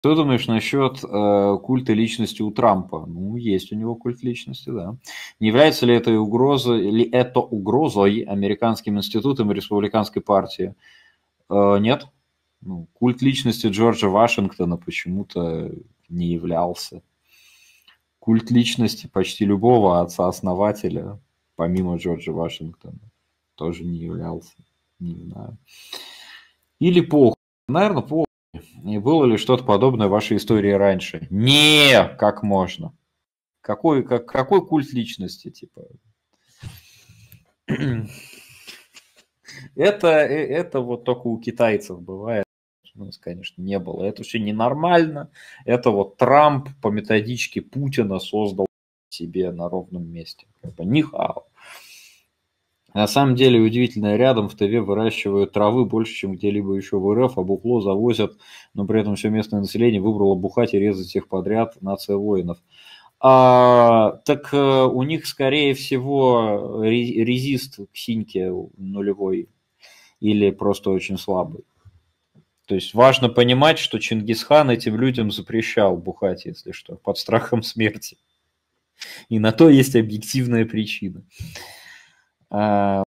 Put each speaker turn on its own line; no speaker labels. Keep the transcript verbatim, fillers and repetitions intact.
Что думаешь насчет э, культа личности у Трампа? Ну, есть у него культ личности, да. Не является ли это угрозой, ли это угрозой американским институтам и республиканской партии? Э, нет. Ну, культ личности Джорджа Вашингтона почему-то не являлся. Культ личности почти любого отца-основателя, помимо Джорджа Вашингтона, тоже не являлся. Не знаю. Или похуй. Наверное, похуй. И было ли что-то подобное в вашей истории раньше? Не, как можно? Какой, как, какой культ личности, типа? Это, э, это вот только у китайцев бывает. У нас, конечно, не было. Это все ненормально. Это вот Трамп по методичке Путина создал себе на ровном месте. Как бы нихао. На самом деле удивительно, рядом в Тыве выращивают травы больше, чем где-либо еще в РФ, а бухло завозят, но при этом все местное население выбрало бухать и резать всех подряд, нация воинов. А, так э, у них, скорее всего, ре- резист к синьке нулевой или просто очень слабый. То есть важно понимать, что Чингисхан этим людям запрещал бухать, если что, под страхом смерти. И на то есть объективная причина. А,